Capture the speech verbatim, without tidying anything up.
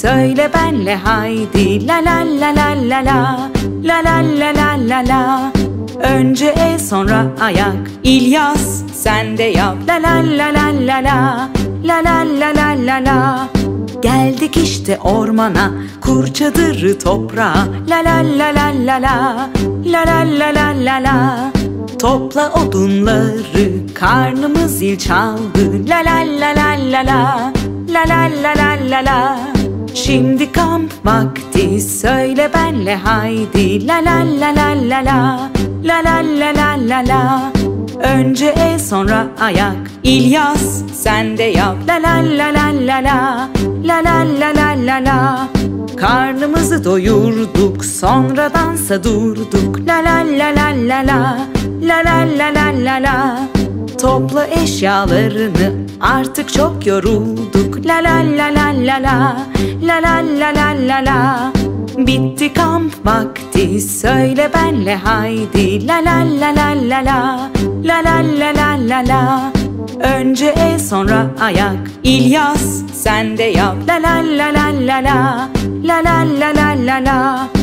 söyle benle haydi. La la la la la la, la la la la la la. Önce el sonra ayak, İlyas sen de yap. La la la la la la, la la la la la la. Geldik işte ormana, kur çadırı toprağa. La la la la la la, la la la la la la. Topla odunları, karnımız zil çaldı. La la la la la la, la la la la la la. Şimdi kamp vakti, söyle benle haydi. La la la la la la, la la la la la la. Önce el sonra ayak, İlyas sen de yap. La la la la la la, la la la la la la. Karnımızı doyurduk, sonra dansa durduk. La la la la la la, la la la la la la. Topla eşyalarını, artık çok yorulduk. La la la la la la, la la la la la la. Bitti kamp vakti, söyle benle haydi. La la la la la la, la la la la la la. Önce el sonra ayak, İlyas sen de yap. La la la la la la, la la la la la la.